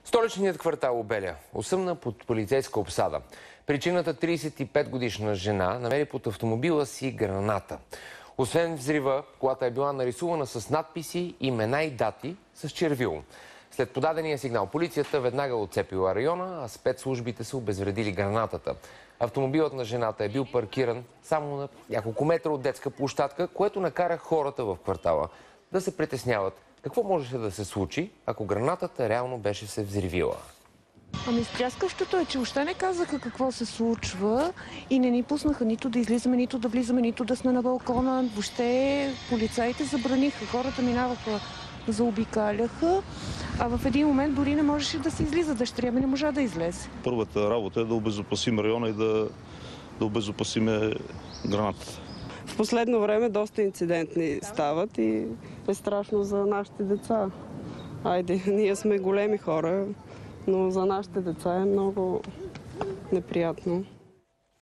Столичният квартал Обеля осъмна под полицейска обсада. Причината 35-годишна жена намери под автомобила си граната. Освен взрива, колата е била нарисувана с надписи, имена и дати с червило. След подадения сигнал полицията веднага отцепила района, а спецслужбите са обезвредили гранатата. Автомобилът на жената е бил паркиран само на няколко метра от детска площадка, което накара хората в квартала да се притесняват. Какво можеше да се случи, ако гранатата реално беше се взривила? Ами стряскащото е, че въобще не казаха какво се случва и не ни пуснаха нито да излизаме, нито да влизаме, нито да сме на балкона. Въобще полицаите забраниха, хората минаваха, заобикаляха, а в един момент дори не можеше да се излиза. Дъщеря ми не можа да излезе. Първата работа е да обезопасим района и да обезопасиме гранатата. В последно време доста инцидентни стават и е страшно за нашите деца. Айде, ние сме големи хора, но за нашите деца е много неприятно.